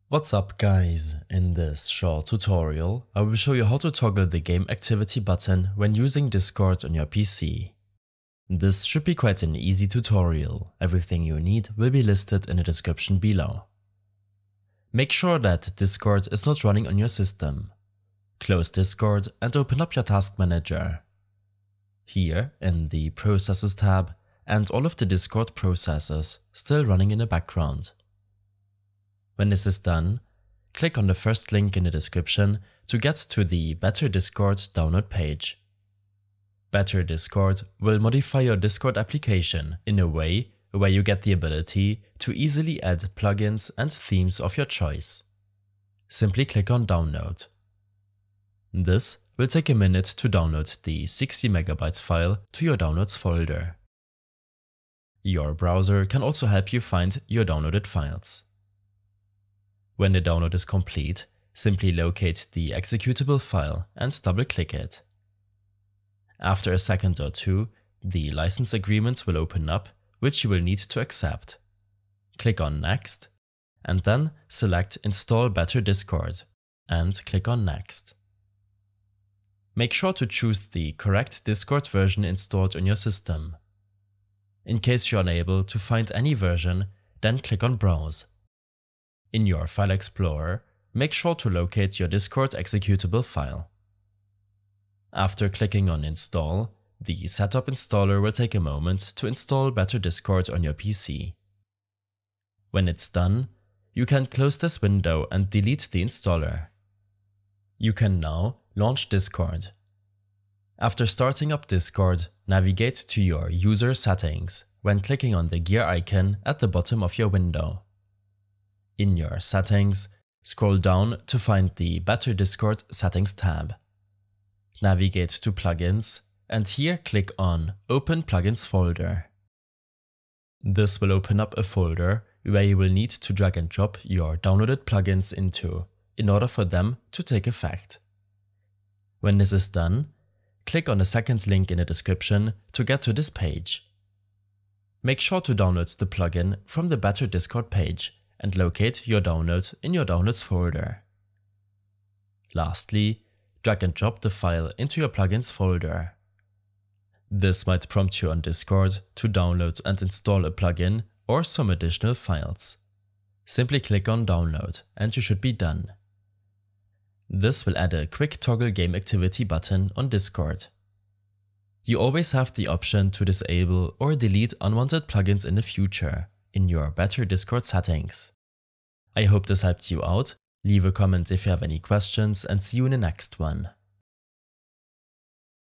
What's up guys, in this short tutorial I will show you how to toggle the game activity button when using Discord on your PC. This should be quite an easy tutorial, everything you need will be listed in the description below. Make sure that Discord is not running on your system. Close Discord and open up your task manager. Here in the Processes tab and all of the Discord processes still running in the background. When this is done, click on the first link in the description to get to the Better Discord download page. Better Discord will modify your Discord application in a way where you get the ability to easily add plugins and themes of your choice. Simply click on Download. This will take a minute to download the 60 MB file to your Downloads folder. Your browser can also help you find your downloaded files. When the download is complete, simply locate the executable file and double-click it. After a second or two, the license agreement will open up, which you will need to accept. Click on Next, and then select Install Better Discord, and click on Next. Make sure to choose the correct Discord version installed on your system. In case you're unable to find any version, then click on Browse. In your File Explorer, make sure to locate your Discord executable file. After clicking on Install, the Setup installer will take a moment to install Better Discord on your PC. When it's done, you can close this window and delete the installer. You can now launch Discord. After starting up Discord, navigate to your user settings when clicking on the gear icon at the bottom of your window. In your settings, scroll down to find the Better Discord Settings tab. Navigate to Plugins and here click on Open Plugins folder. This will open up a folder where you will need to drag and drop your downloaded plugins into in order for them to take effect. When this is done, click on the second link in the description to get to this page. Make sure to download the plugin from the Better Discord page and locate your download in your Downloads folder. Lastly, drag and drop the file into your plugins folder. This might prompt you on Discord to download and install a plugin or some additional files. Simply click on Download and you should be done. This will add a quick toggle game activity button on Discord. You always have the option to disable or delete unwanted plugins in the future in your Better Discord settings. I hope this helped you out. Leave a comment if you have any questions and see you in the next one.